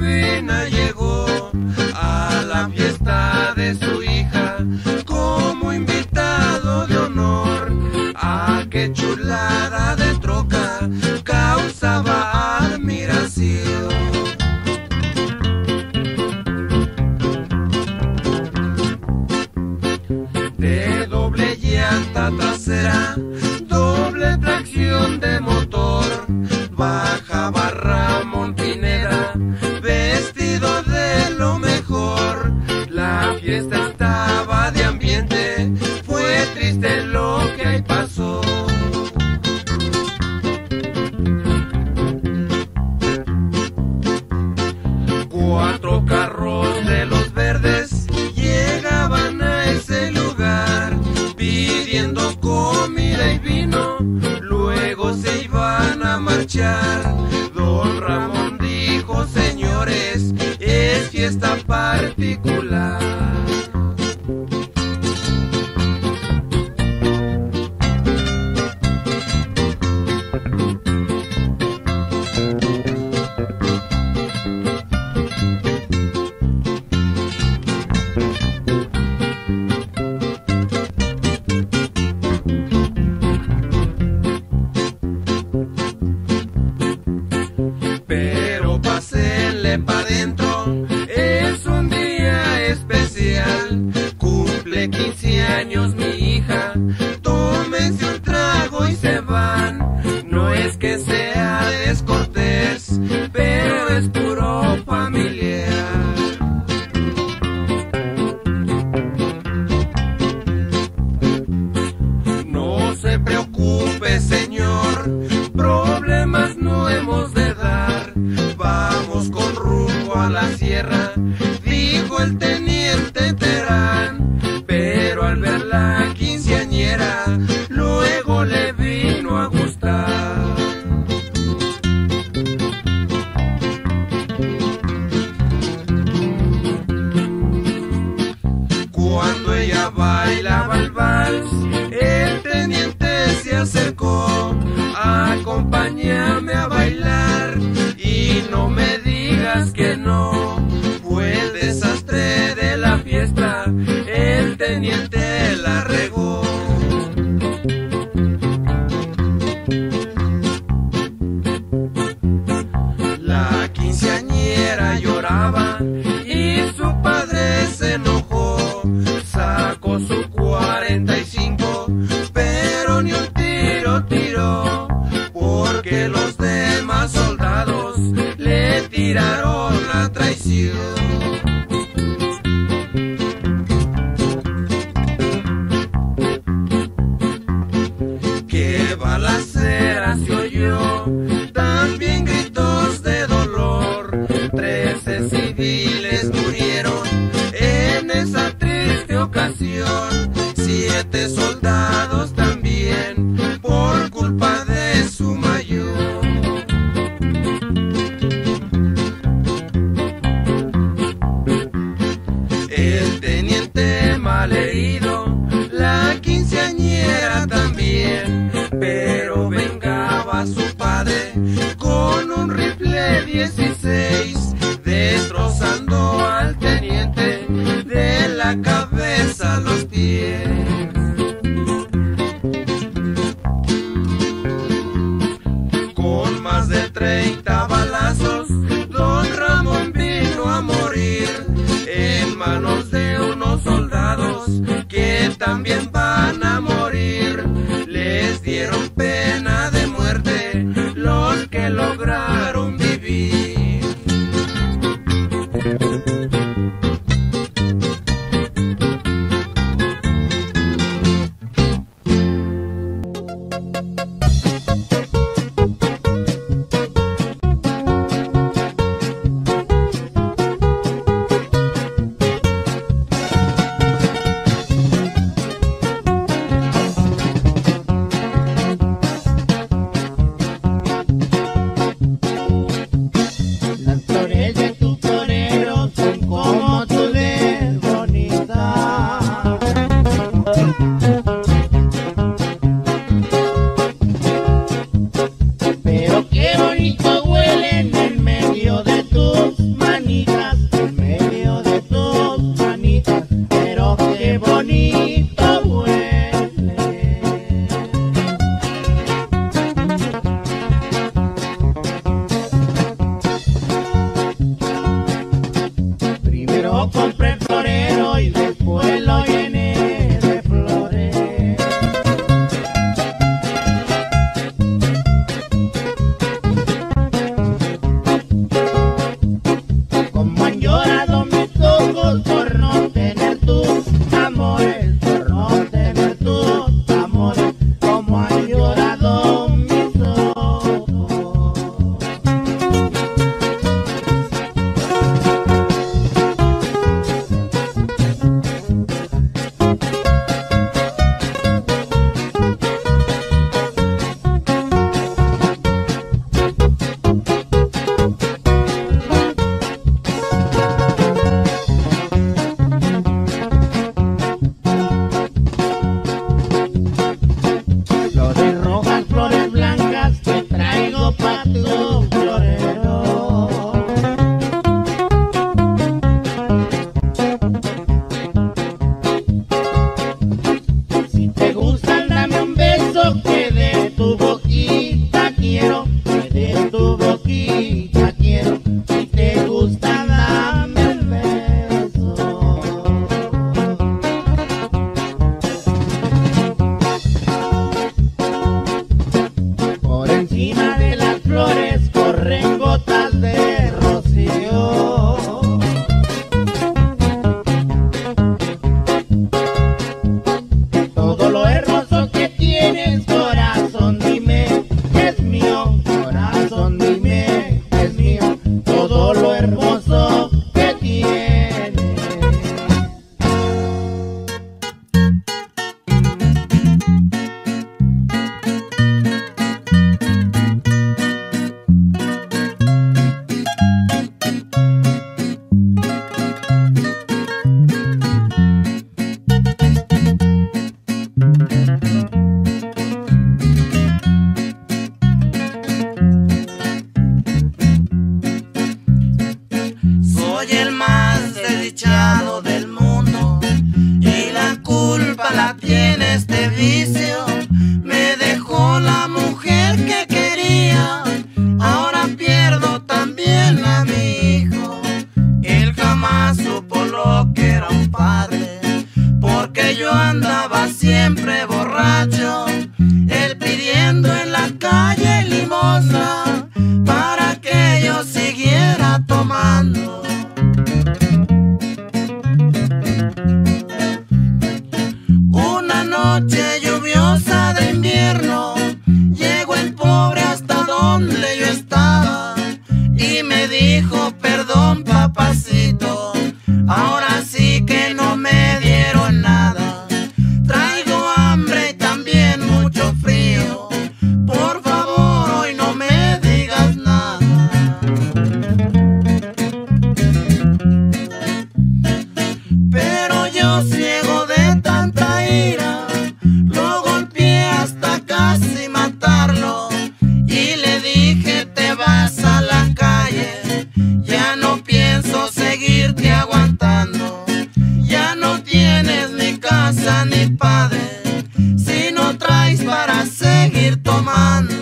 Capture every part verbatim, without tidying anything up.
Josefina llegó a la fiesta de su hija como invitado de honor. ¡Ah, qué chulada de troca! Causaba admiración. De doble llanta trasera, doble tracción de motor, bajaba Ramón Pineda, vestido de lo mejor. La fiesta estaba de ambiente, fue triste lo que ahí pasó. Cuatro carros de los verdes llegaban a ese lugar, pidiendo comida y vino, luego se iban a marchar. Don Ramón dijo: señores, es fiesta particular. Pero pásenle pa' dentro, es un día especial. Cumple quince años mi hija, tómense un trago y se van. No es que sea descortés, pero es puro familiar. No se preocupe, señor, problemas no hemos de dar. Vamos con rumbo a la sierra, dijo el teniente Terán. Pero al ver la quinceañera, luego le vino a gustar. Cuando ella bailaba el vals, el teniente se acercó: acompáñame a bailar y no me digas que no. Fue el desastre de la fiesta, el teniente la regó. La quinceañera lloraba y su padre se enojó. Sacó su cuarenta y cinco, pero ni un tiro tiró, porque los demás soldados le tiraron la traición. Qué balacera se oyó, también gritos de dolor. Trece civiles murieron en esa triste ocasión, siete soldados también por culpa de su mayor. El teniente malherido, la quinceañera también, pero vengaba a su padre con un rifle dieciséis, destrozando al teniente de la cabeza a los pies. hermoso que tiene. Soy el más desdichado del mundo y la culpa la tiene este vicio. Me dejó la mujer que quería, ahora pierdo también a mi hijo. Él jamás supo lo que era un padre, porque yo andaba siempre borracho, él pidiendo en la calle limosna para que yo siguiera tomando. Una noche lluviosa de invierno, llegó el pobre hasta donde yo estaba y me dijo: perdón, papacito, ahora sí que no me dieron nada. Traigo hambre y también mucho frío, por favor hoy no me digas nada. Pero yo, ciego de tanta ira, lo golpeé hasta casi matarlo y le dije: te vas a la calle, ya no pienso seguirte aguantando. Ya no tienes ni casa ni padre si no traes para seguir tomando.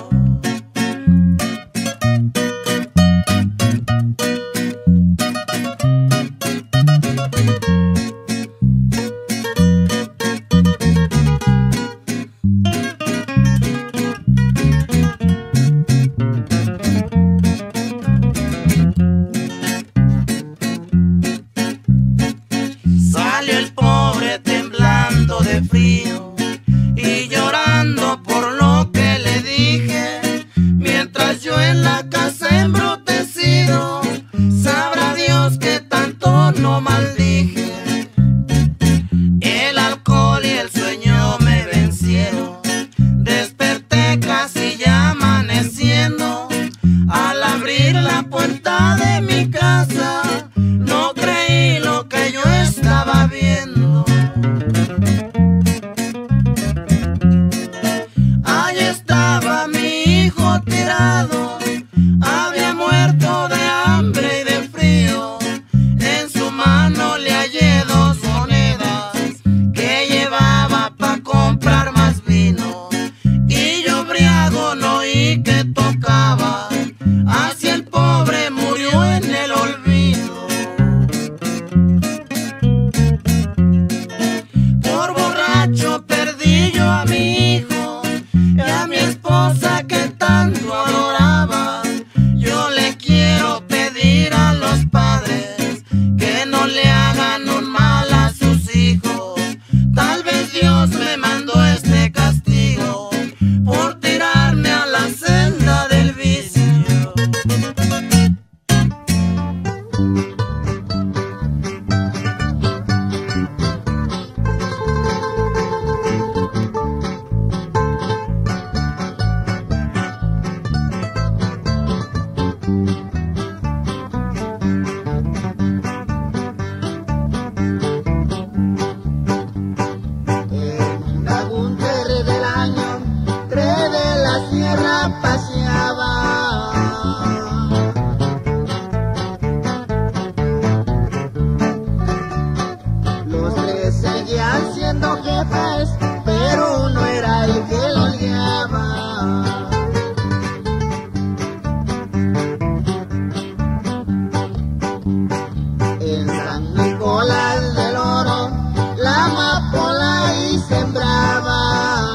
Salió el pobre temblando de frío y llorando por lo que le dije, mientras yo en la casa embrutecido, sabrá Dios que tanto no maldije. El alcohol y el sueño me vencieron, desperté casi ya amaneciendo. Al abrir la puerta de mi casa, no creí lo que yo estaba viendo. Ahí estaba mi hijo tirado, había muerto de hambre y de frío. En su mano le hallé dos monedas que llevaba pa' comprar más vino, y yo briago no oí que tocaba, así el pobre murió en el olvido. Por borracho perdí yo a mi hijo y a mi esposa que tanto adoraba. Yo le quiero pedir a los padres que no le hagan un mal a sus hijos. Tal vez Dios me mandó este castigo por tirarme a la celda del vicio. En algún terre del año, tres de la sierra paseaba. Los tres seguían siendo jefes, pero uno era el que los guiaba. En San Nicolás del Oro, la amapola ahí sembraba.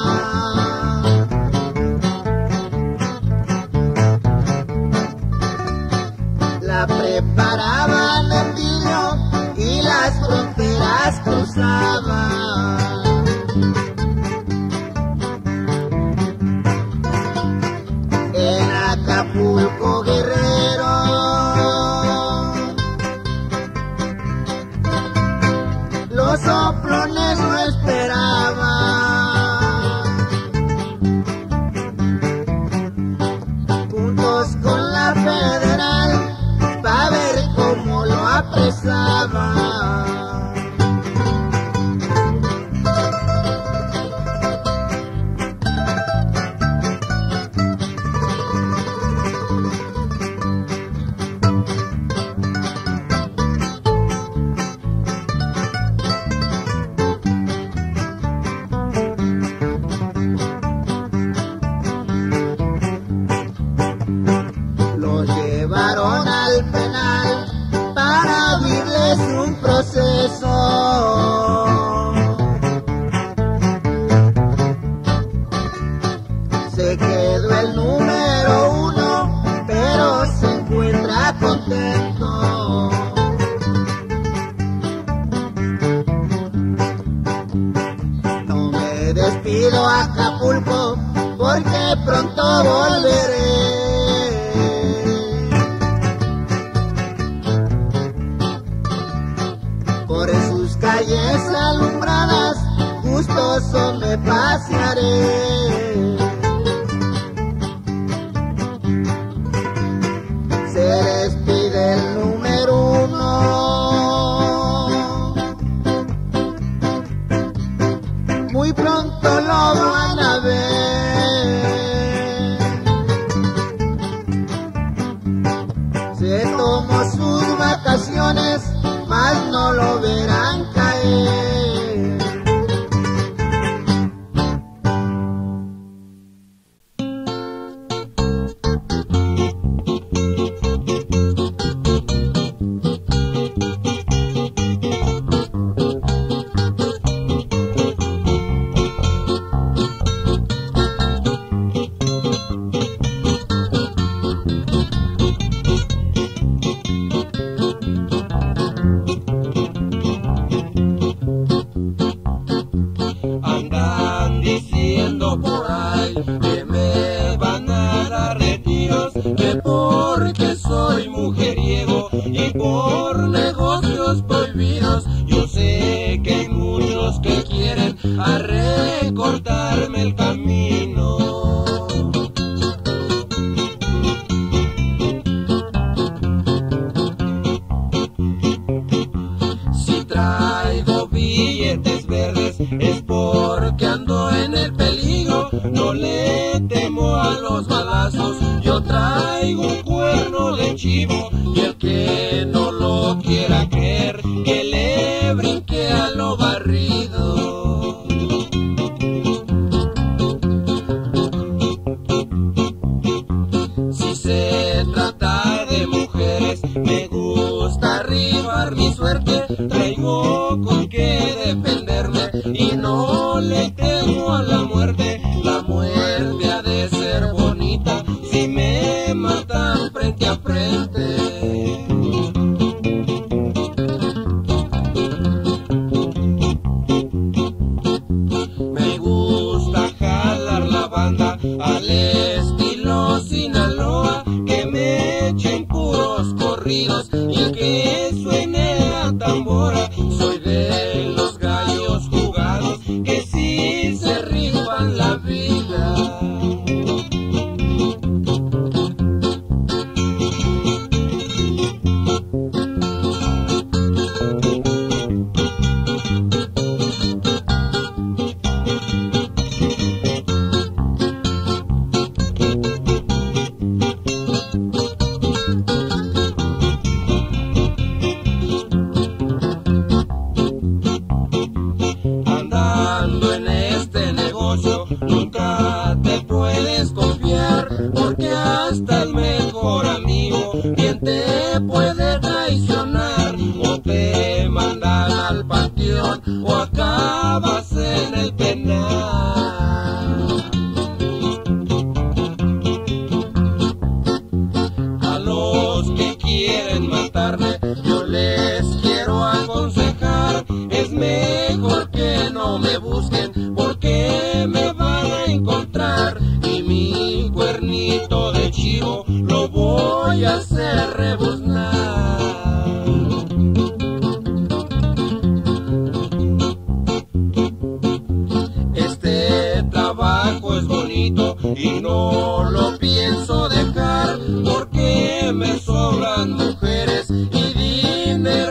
La preparaban en vidrio y las fronteras cruzaban. En Acapulco, Guerrero, apresaba. Lo llevaron al penal para abrirles un proceso. Se quedó el número uno, pero se encuentra contento. No me despido a Acapulco, porque pronto volveré. Por sus calles alumbradas, gustoso me pasearé. Se despide el número uno. Muy pronto lo van a ver. Se tomó sus vacaciones, mas no lo verán caer. Andan diciendo por ahí que me van a dar retiros, que porque soy mujeriego y por negocios prohibidos. Yo sé que hay muchos que quieren a recortarme el camino. Si traigo billetes verdes es porque ando en el peligro, no le temo a los balazos. Yo traigo un cuerno de chivo y el que no lo quiera creer, que le brinque a lo barrido. Si se trata de mujeres, me gusta arribar mi suerte. Traigo con qué defenderme y no le temo a la muerte. La muerte ha de ser bonita si me matan frente a frente. Me gusta jalar la banda al estilo Sinaloa, que me echen puros corridos y que suene la tambora. Soy de los gallos jugados que sí se rifan la vida. Andando en este negocio nunca te puedes confiar, porque hasta el mejor amigo bien te puede traicionar. O te mandan al panteón o acabas en el penal. A los que quieren matarme yo les quiero aconsejar, es mejor que no me busquen, porque me van a encontrar y mi cuernito de chivo lo voy a hacer rebuznar. Este trabajo es bonito y no lo pienso dejar, porque me sobran mujeres y dinero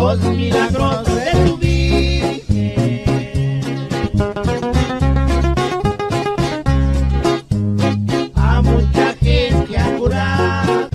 los milagros de tu Virgen. A mucha gente ha curado.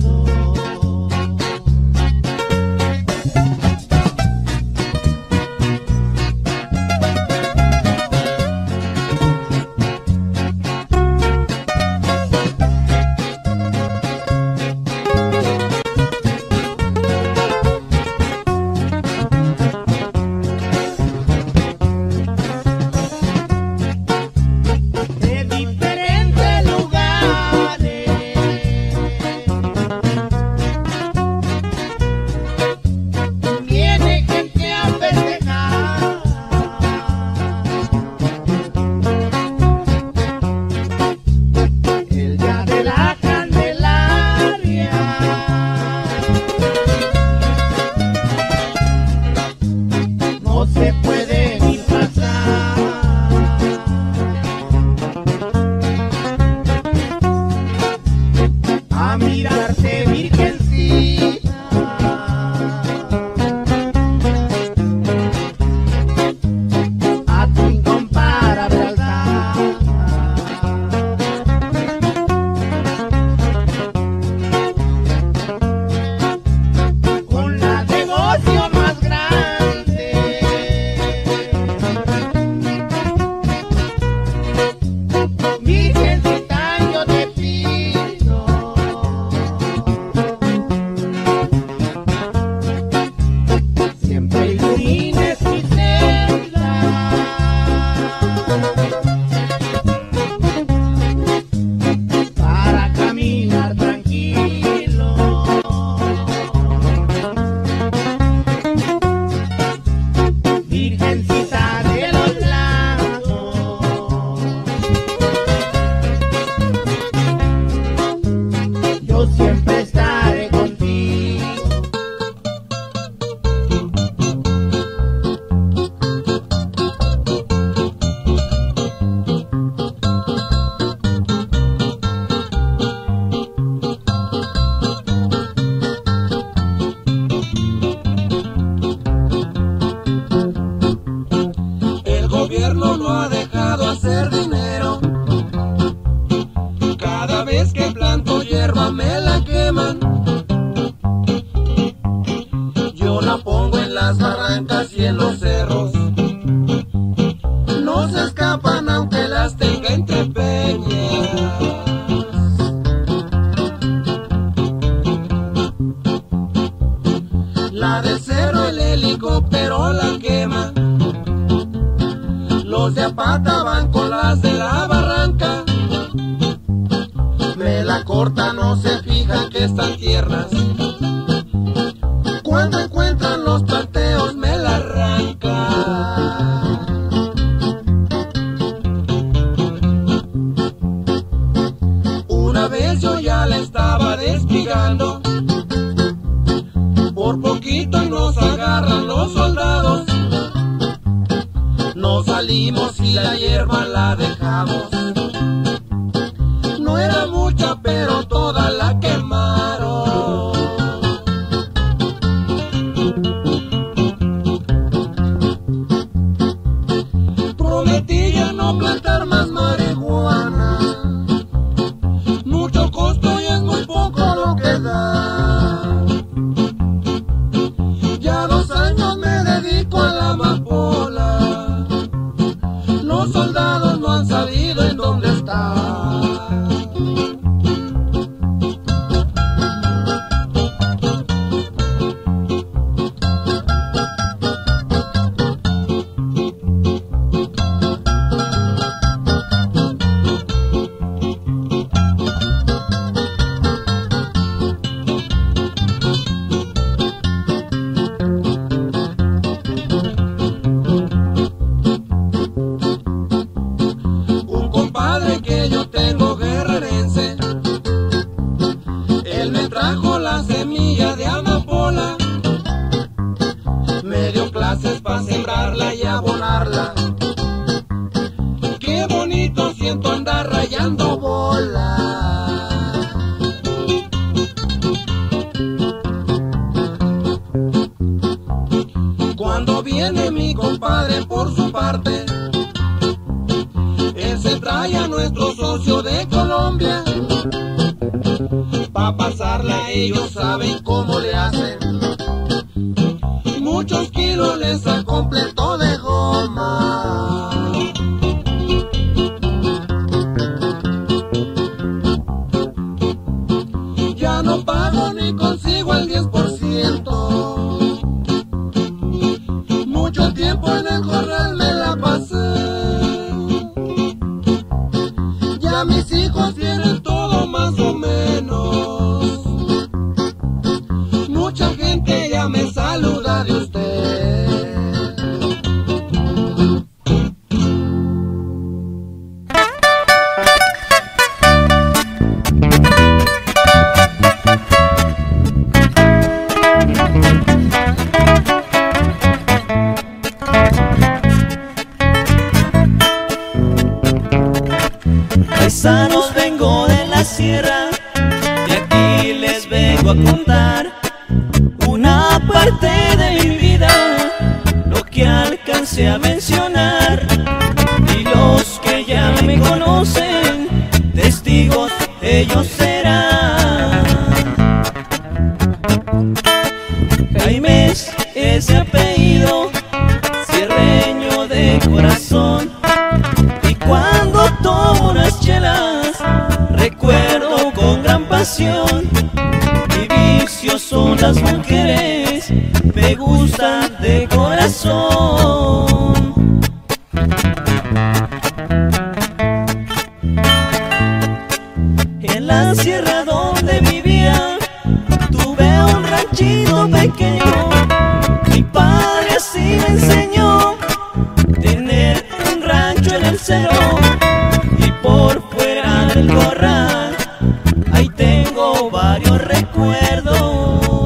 Luego viene mi compadre por su parte. Él se trae a nuestro socio de Colombia. Pa' pasarla ellos saben cómo le hacen. Muchos kilos les completó de goma. Ya no pago ni consigo el diez por ciento. Mucho tiempo en el corral me la pasé. Ya mis hijos tienen todo más o menos. Mucha gente ya me saluda de usted. Paisanos, vengo de la sierra y aquí les vengo a contar una parte de mi vida, lo que alcancé a mencionar. Y los que ya me conocen, testigos ellos serán. Jaime es ese apellido, sierreño de corazón. Y cuando tomo unas chelas, recuerdo con gran pasión. Mi vicio son las mujeres, me gustan de corazón. En la sierra donde vivía, tuve un ranchito pequeño. Mi padre así me enseñó, tener un rancho en el cerro. Y por fuera del corral, ahí tengo varios recuerdos.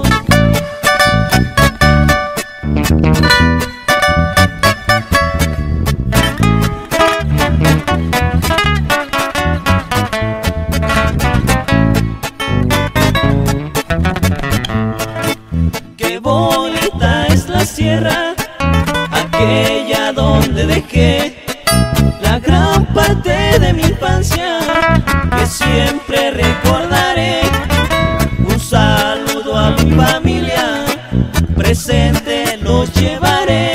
Qué bonita es la sierra, aquella donde dejé la gran parte de mi infancia, que siempre recordaré. Un saludo a mi familia, presente los llevaré.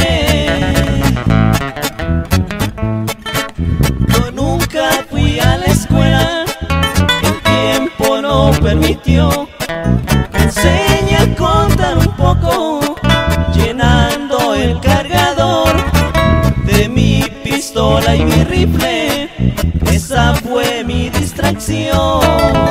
Yo nunca fui a la escuela, el tiempo no permitió. Me enseña a contar un poco, llenando el cargador de mi pistola y mi rifle. Esa fue mi distracción.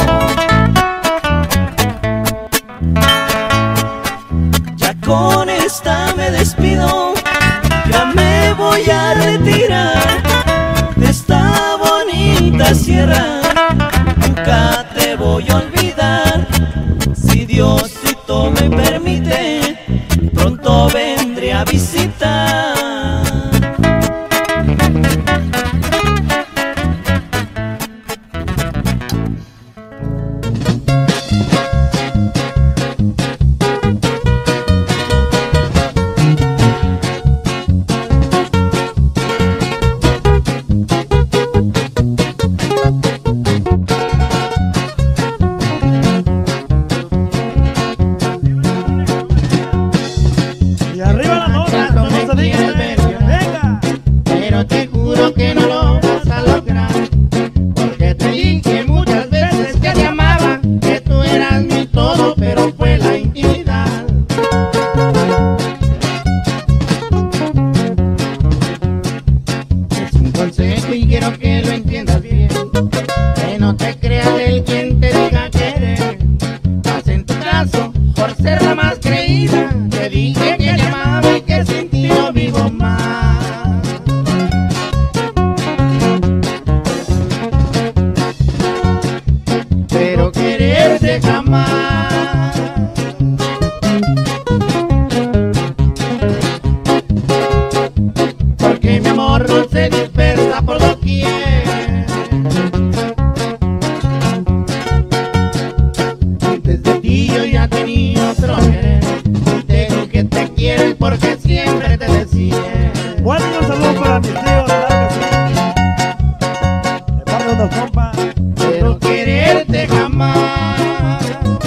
Ya con esta me despido, ya me voy a retirar de esta bonita sierra. Nunca te voy a olvidar, si Diosito me permite, pronto vendré a visitar. Y quiero que lo entiendas bien, que no te creas el quien te diga querer. Haz en tu caso, por ser la más creída, te dije que te amaba y que sin ti no vivo más. Pero quererte jamás, porque mi amor no se dispersa por doquier. Antes de ti yo ya tenía otro querer, tengo que te quiero porque siempre te decía. Bueno, un saludo para mis tíos, claro que sí. De parte de unos compas. Pero quererte jamás,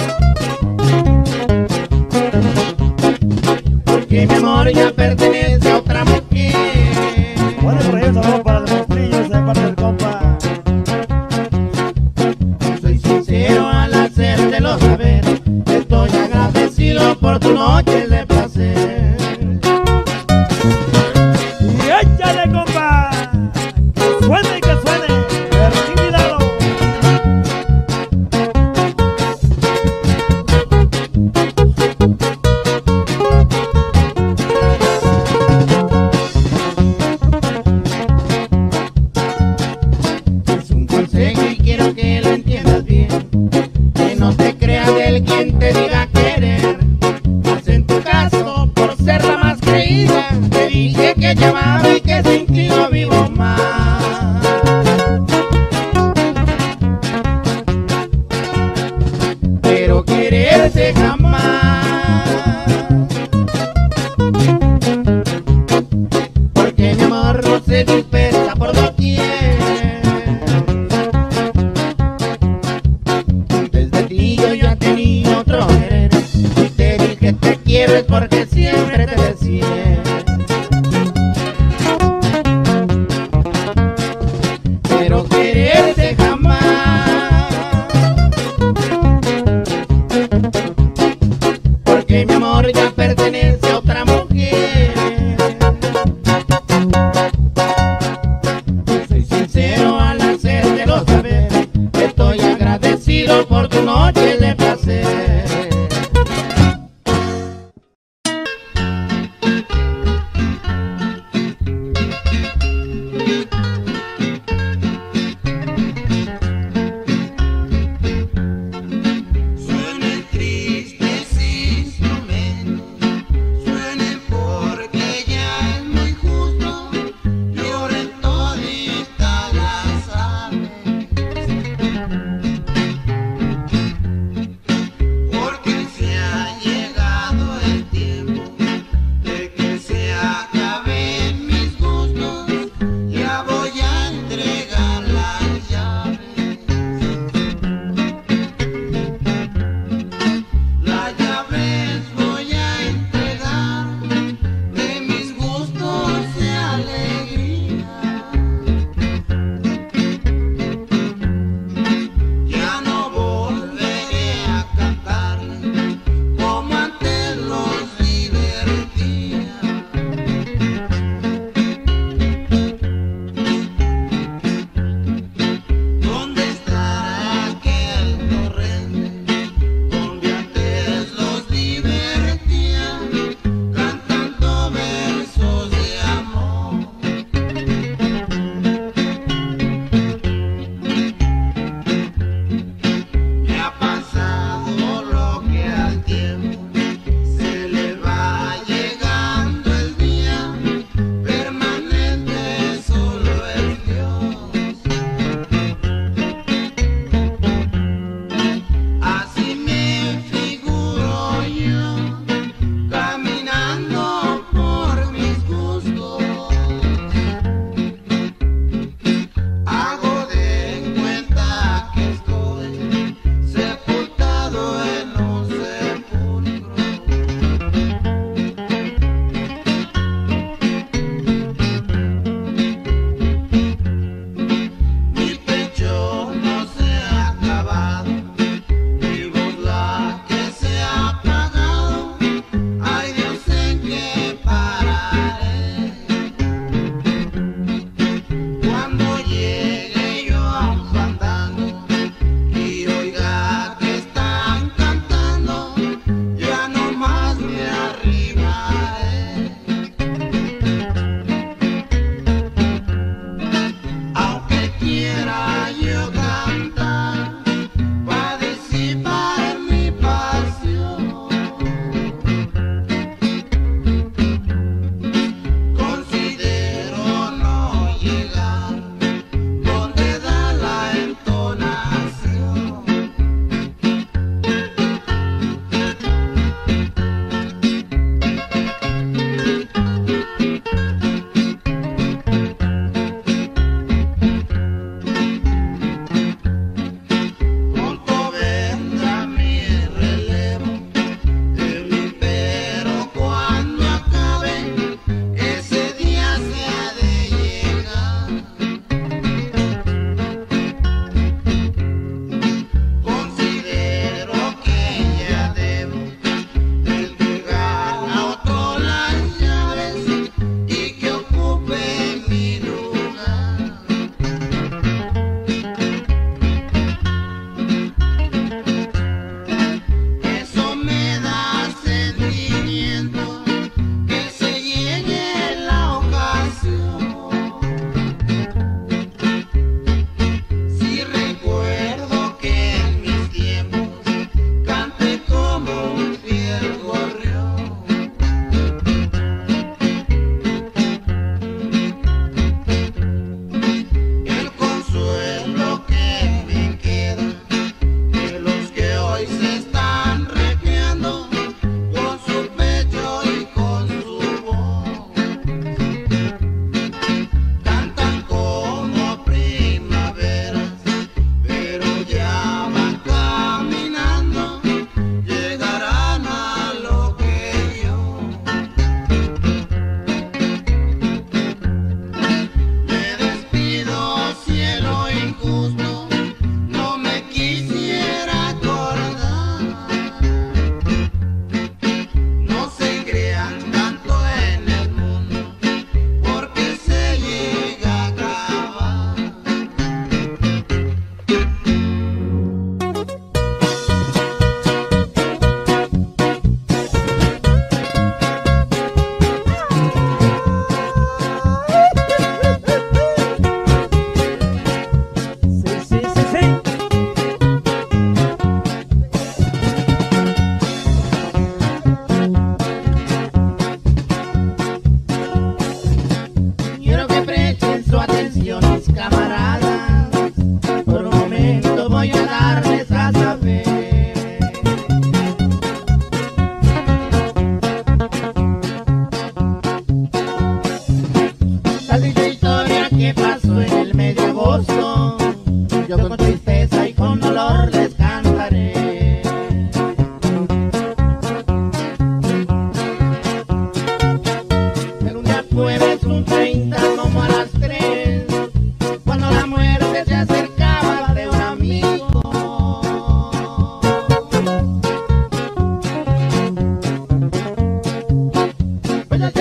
porque mi amor ya pertenece a otra mujer. Bueno, por ahí un saludo para los mostrillos de parte del compa. Soy sincero al hacértelo saber, estoy agradecido por tus noches de placer. Y échale, compa. Que suene y que suene. Pero sin cuidado. Es un consejo y quiero que lo entiendas bien, que no te creas del quien te diga querer. Pues en tu caso, por ser la más creída, te dije que te amaba y que sin ti no vivo más. Pero quererte jamás, porque mi amor no se dispersa por doquier. Antes de ti yo ya tenía otro querer, y te dije te quiero es porque siempre te decía. Pero quererte jamás, porque mi amor ya pertenece a otra mujer. Soy sincero al hacértelo saber, estoy agradecido por tu noche de placer.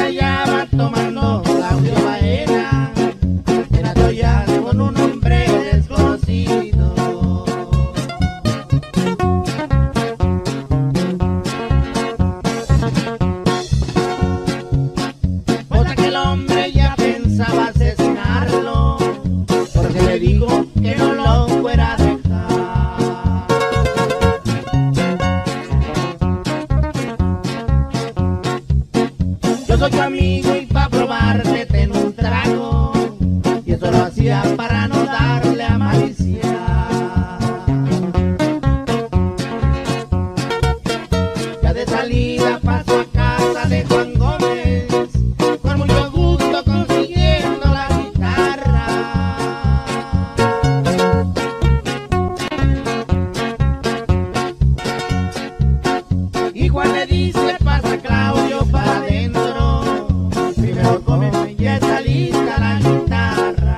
se hallaba tomando Claudio Baena en Atoya con un hombre desconocido. Pues aquel hombre ya pensaba asesinarlo, porque le dijo que no lo fuera a dejar. Yo soy tu amigo y pa' probarte ten un trago, y eso lo hacía para no darle a malicia. Ya de salida pasó a casa de Juan Gómez, con mucho gusto consiguiendo la guitarra. Y Juan le dice, pasa Claudio para adentro, primero come y ya está lista la guitarra.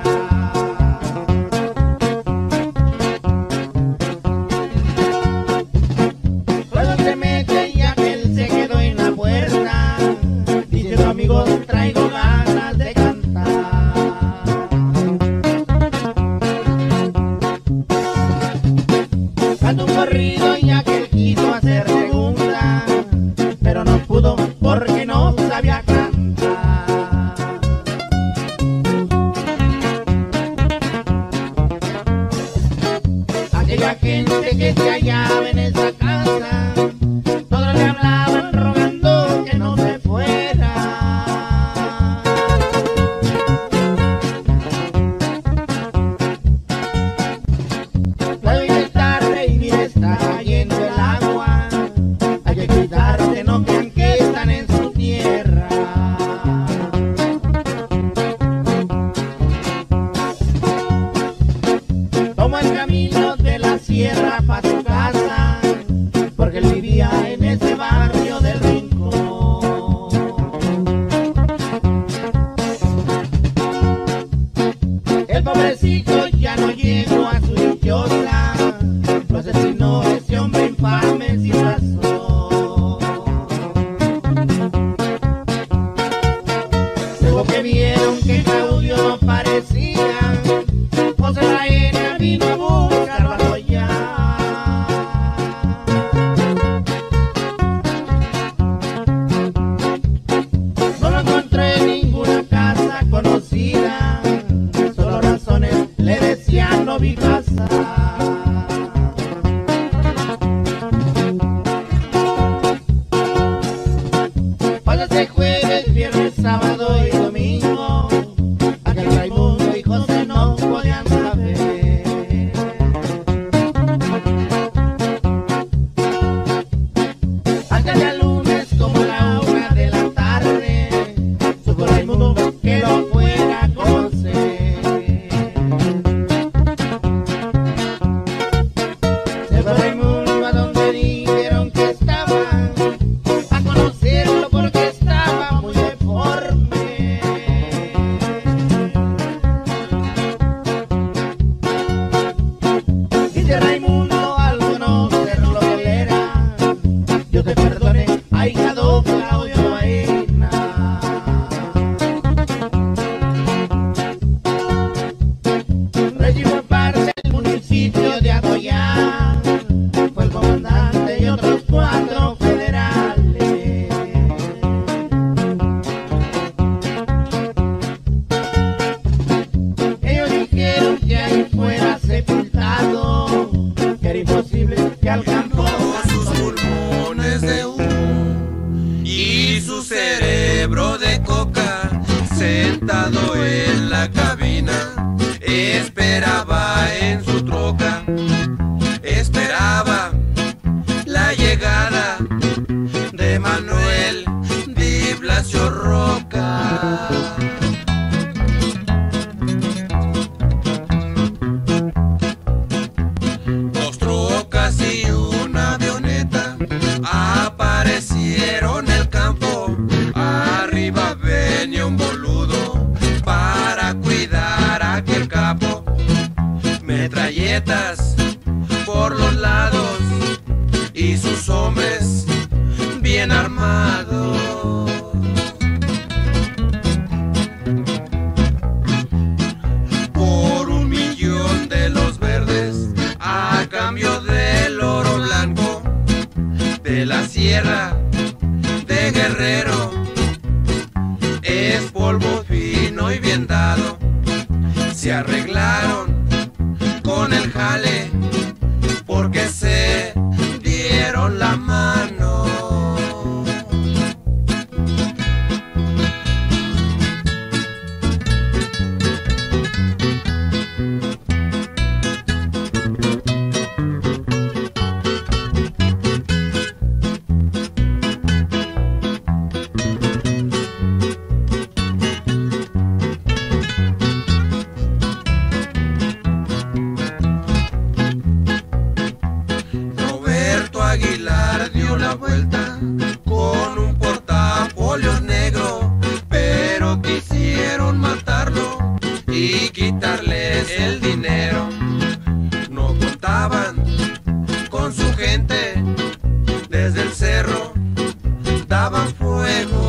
Luego se mete y aquel se quedó en la puerta, diciendo, amigos, traigo ganas de cantar. Cantó un corrido y aquel quiso hacer segunda, pero no pudo porque no sabía cantar. Aquella gente que se hallaba en esa casa, todos le hablaban rogando que no se fuera. Luego ya es tarde y mira está cayendo el agua, hay que cuidarse, no crean que están en su tierra. Tomó el camino de la sierra para su casa, porque él vivía en ese barrio del Rincón. El pobrecito ya no llegó a su dichosa, lo asesinó ese hombre infame sin razón. Luego que vieron que Claudio no parecía, José Baena vino a buscarlo allá. No lo encontré en ninguna casa conocida, solo razones le decían no vi pasar. Pásase jueves, viernes, sábado y domingo, aquel Raimundo y José no podían saber. Hasta el día lunes como a la una de la tarde, supo Raimundo que lo fuera a conocer. Se fue Raimundo a donde dijeron que estaba, a conocerlo porque estaba muy deforme. Dice Raimundo al conocer lo que él era, yo te perdone, ahijado Claudio Baena. Reggie fue parte del municipio de Atoya, fue el comandante y otros cuatro federales. Ellos dijeron que ahí fuera sepultado, que era imposible que al campo Con sus pulmones de humo y su cerebro de coca, sentado en la cabina, esperaba en su troca, esperaba la llegada de Manuel Di Blasio Roca. Dos trocas y una avioneta aparecieron en el campo. Arriba venía un boludo para cuidar a aquel capo. Metralletas por los lados y sus hombres bien armados. polvo fino y bien dado. Se arreglaron con el jale porque se dieron la mano. Aguilar dio la vuelta con un portafolio negro, pero quisieron matarlo y quitarles el dinero. No contaban con su gente, desde el cerro daban fuego.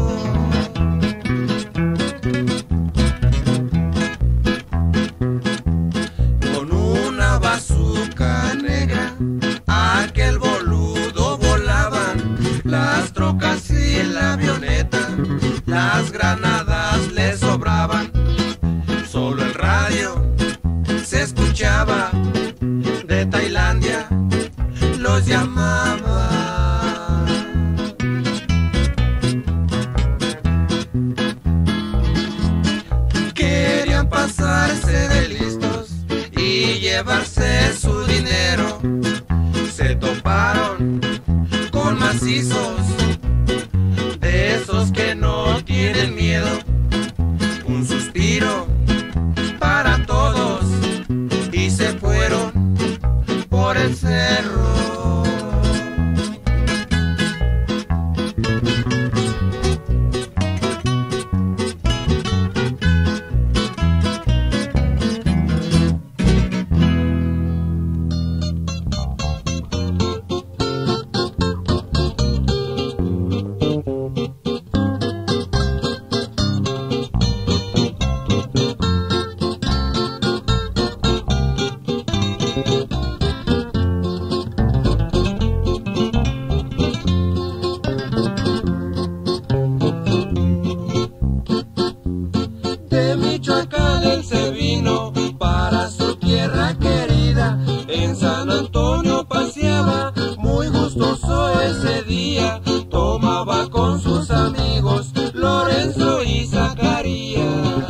Con una bazuca negra aquel boludo volaban las trocas y la avioneta, las granadas le sobraban. Solo el radio se escuchaba, de Tailandia los llamaba. Querían pasarse de listos y llevarse su dinero. Se toparon con macizos, de esos que no tienen miedo. Un suspiro para todos y se fueron por el cerro. De Michoacán él se vino para su tierra querida. En San Antonio paseaba muy gustoso ese día. Tomaba con sus amigos Lorenzo y Zacarías.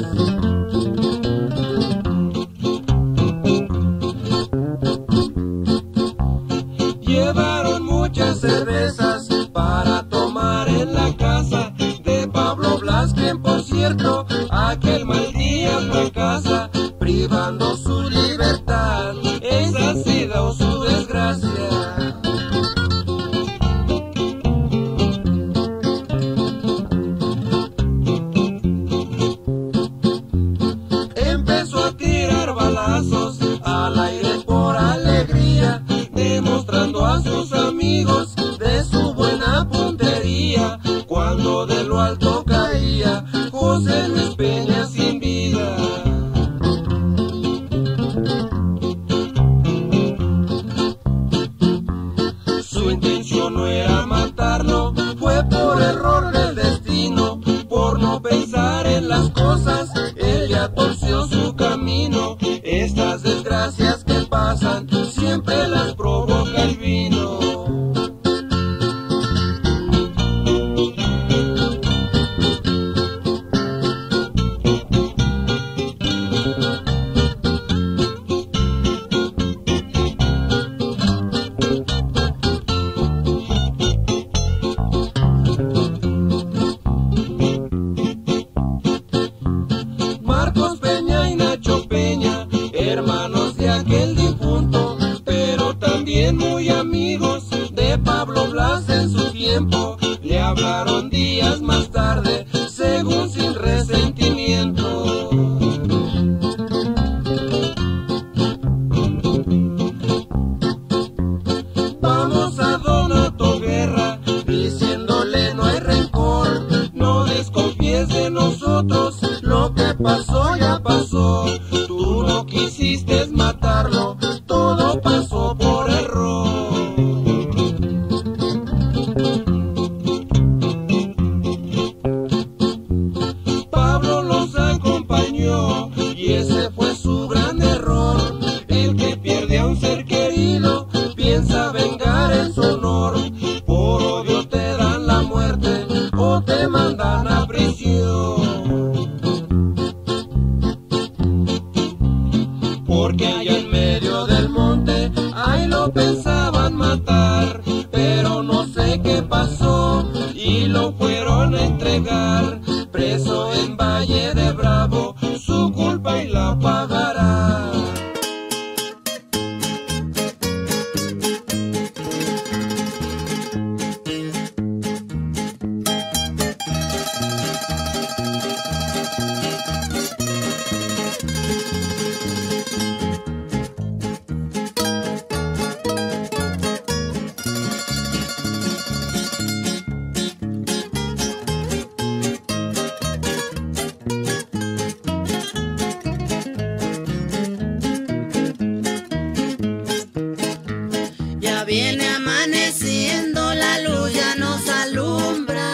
Llevaron muchas cervezas para tomar en la casa de Pablo Blas, quien por cierto aquel mal día fue a casa, privando su libertad. Esa ha sido su desgracia. Empezó a tirar balazos al aire por alegría, demostrando a sus amigos de su buena puntería. Cuando de lo alto caía José Luis Peña sin vida. Su intención no era matarlo, fue por error del destino. Por no pensar en las cosas, él ya torció su camino. Estas desgracias que pasan siempre las provoca el vino. Marcos Peña y Nacho Peña, hermanos de aquel difunto, pero también muy amigos de Pablo Blas en su tiempo. Le hablaron días más tarde, según sin resentimiento. Vamos a Donato Guerra, diciéndole no hay rencor, no desconfíes de nosotros, lo que pasó ya pasó. Tú no quisiste matarlo, todo pasó por error. preso en Valle de Bravo, su culpa y la pagará. Viene amaneciendo, la luz ya nos alumbra.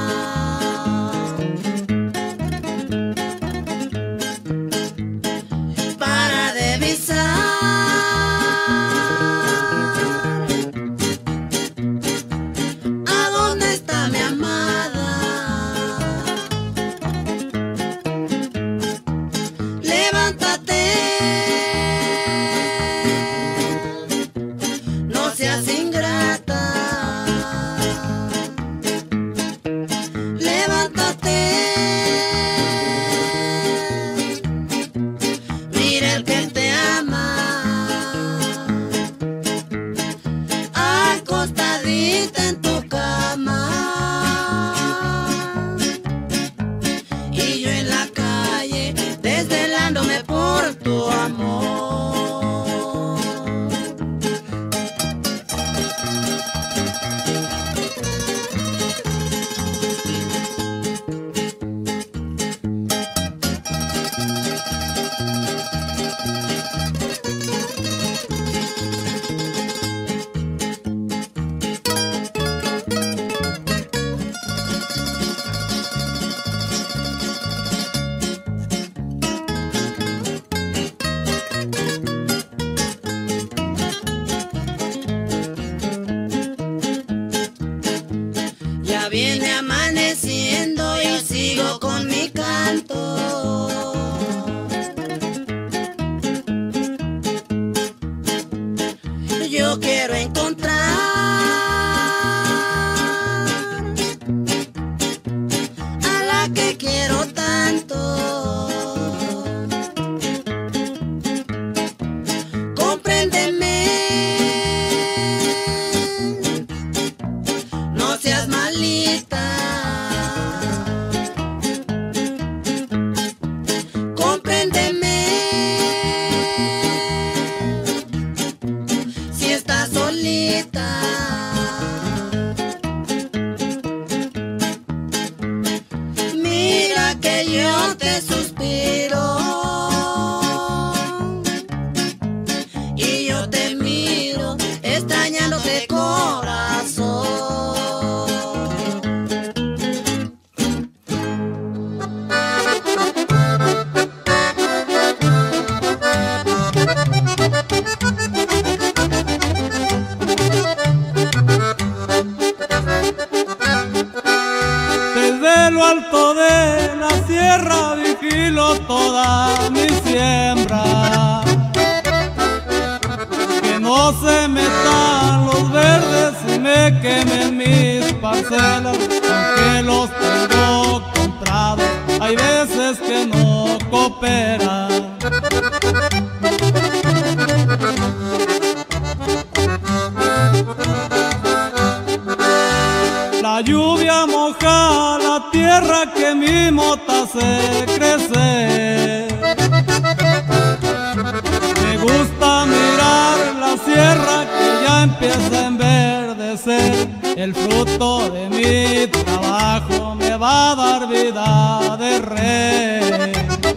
Para divisar a dónde está mi amada. Levántate, seas ingrata. Levántate, mira el que te ama, acostadita en tu cama, y yo en la calle desvelándome por tu amor. Viene amaneciendo y sigo con mi canto. Yo quiero encontrar a la que quiero tanto. Compréndeme, no seas malita. Compréndeme, si estás solita. Mira que yo te suspiro y yo te miro extrañándote, corazón. Desde lo alto de la sierra vigilo toda mi siembra, que no se metan los verdes y me quemen mis parcelas, aunque los tengo comprados, hay veces que no cooperan. La lluvia moja la tierra que mi mota se crece. Me gusta mirar la sierra que ya empieza a enverdecer. El fruto de mi trabajo me va a dar vida de rey.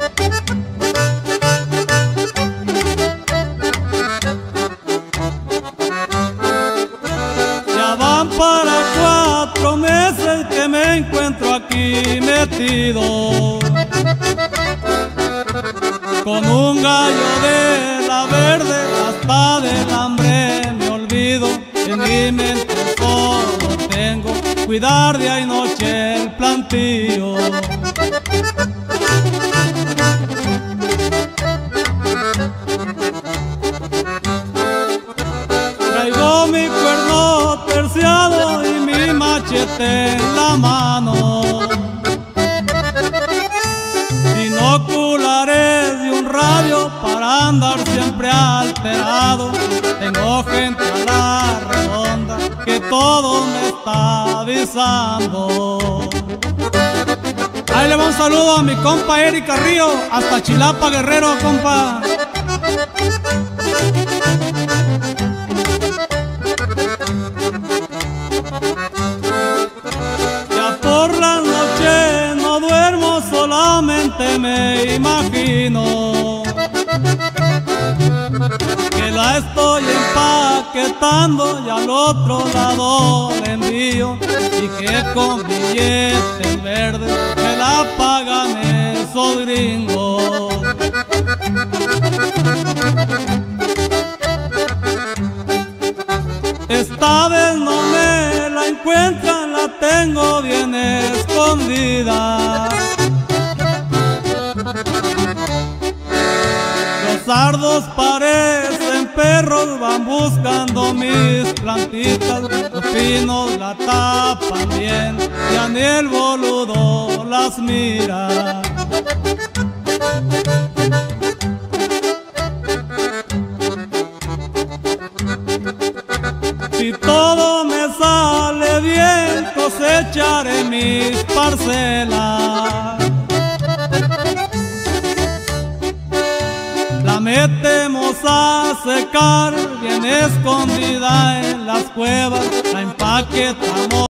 Ya van para cuatro meses que me encuentro aquí metido, con un gallo de la verde, hasta del hambre me olvido. En mi mente solo tengo cuidar día y noche el plantío. Traigo mi cuerno terciado y mi machete en la mano. andar siempre alterado. Tengo gente a la redonda que todo me está avisando. Ahí le va un saludo a mi compa Eric Carrillo, hasta Chilapa, Guerrero, compa. Ya por la noche no duermo, solamente me imagino que la estoy empaquetando y al otro lado le envío, y que con billetes verdes me la pagan esos gringos. Esta vez no me la encuentran, la tengo bien escondida. Los sardos parecen perros, van buscando mis plantitas. Los pinos la tapan bien, ya ni el boludo las mira. Si todo me sale bien, cosecharé mis parcelas. La metemos a secar, bien escondida en las cuevas, la empaquetamos.